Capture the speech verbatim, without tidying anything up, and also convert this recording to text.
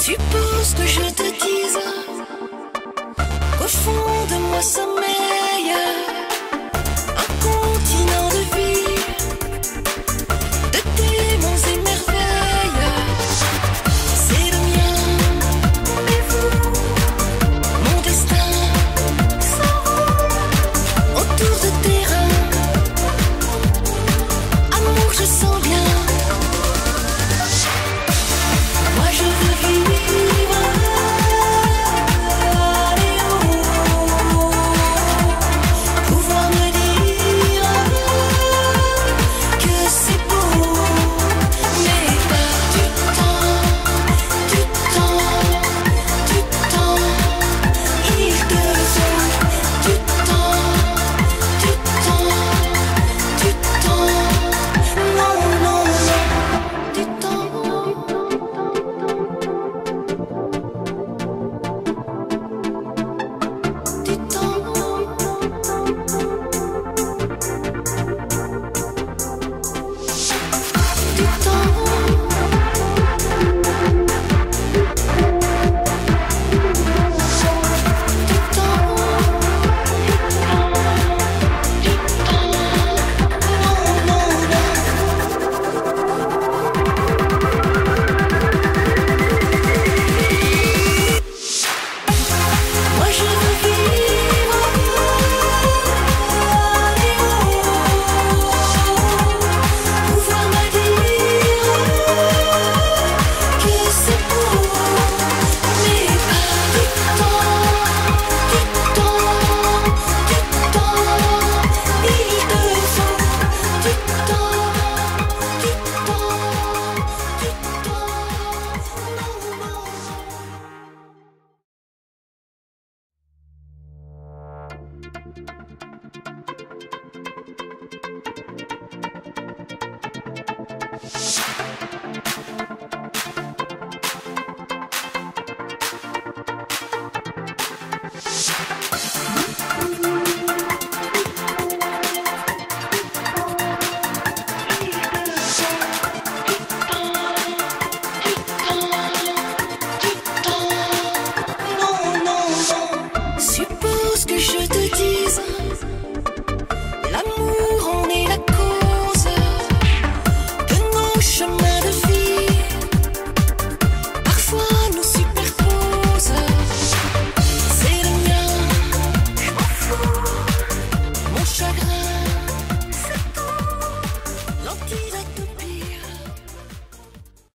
Tu penses que je te dise qu'au fond de moi sommeille un continent de vie, de démons et merveilles. C'est le mien, mais vous, mon destin s'enroule autour de tes reins. Amour, je sens bien. Moi je veux vivre, allez oh, pouvoir me dire que c'est beau, mais pas du temps, du temps, du temps. Il te faut du temps, du temps, du temps. Non, non, non, du temps. Du temps, du temps, moi je veux vivre, allez oh, pouvoir me dire que c'est beau, mais pas du temps, du temps, du temps. Il te faut du temps, du temps, du temps. Non, non, non.